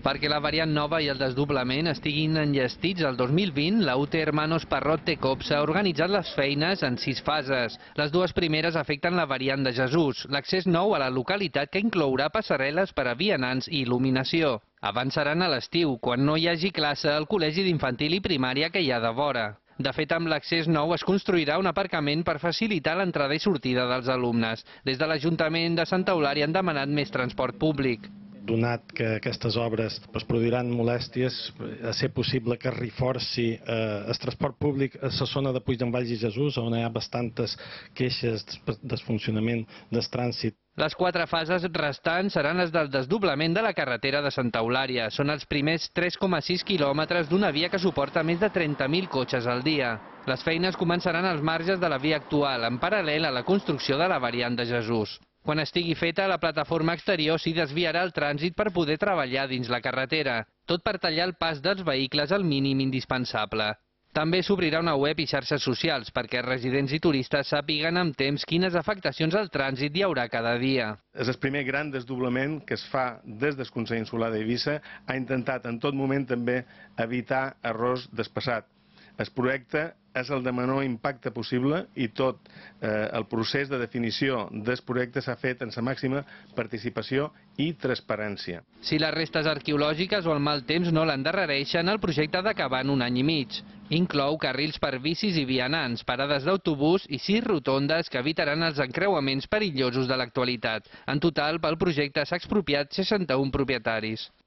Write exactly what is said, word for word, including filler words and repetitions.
Perquè la variant nova i el desdoblament estiguin enllestits el dos mil vint, la U T Hermanos Parrot Tecopsa ha organitzat les feines en sis fases. Les dues primeres afecten la variant de Jesús, l'accés nou a la localitat que inclourà passarel·les per a vianants i il·luminació. Avançaran a l'estiu, quan no hi hagi classe al col·legi d'infantil i primària que hi ha de vora. De fet, amb l'accés nou es construirà un aparcament per facilitar l'entrada i sortida dels alumnes. Des de l'Ajuntament de Santa Eulària han demanat més transport públic. Donat que aquestes obres es produiran molèsties, a ser possible que es reforci eh, el transport públic a la zona de Puig d'en Valls i Jesús, on hi ha bastantes queixes de funcionament del trànsit. Les quatre fases restants seran les del desdoblament de la carretera de Santa Eulària. Són els primers tres coma sis quilòmetres d'una via que suporta més de trenta mil cotxes al dia. Les feines començaran als marges de la via actual, en paral·lel a la construcció de la variant de Jesús. Quan estigui feta, la plataforma exterior s'hi desviarà el trànsit per poder treballar dins la carretera, tot per tallar el pas dels vehicles al mínim indispensable. També s'obrirà una web i xarxes socials perquè residents i turistes sàpiguen amb temps quines afectacions al trànsit hi haurà cada dia. És el primer gran desdoblament que es fa des del Consell Insular d'Eivissa. Ha intentat en tot moment també evitar errors del passat. El projecte és el de menor impacte possible i tot eh, el procés de definició del projecte s'ha fet en la màxima participació i transparència. Si les restes arqueològiques o el mal temps no l'endarrereixen, el projecte ha d'acabar en un any i mig. Inclou carrils per bicis i vianants, parades d'autobús i sis rotondes que evitaran els encreuaments perillosos de l'actualitat. En total, pel projecte s'ha expropiat seixanta-un propietaris.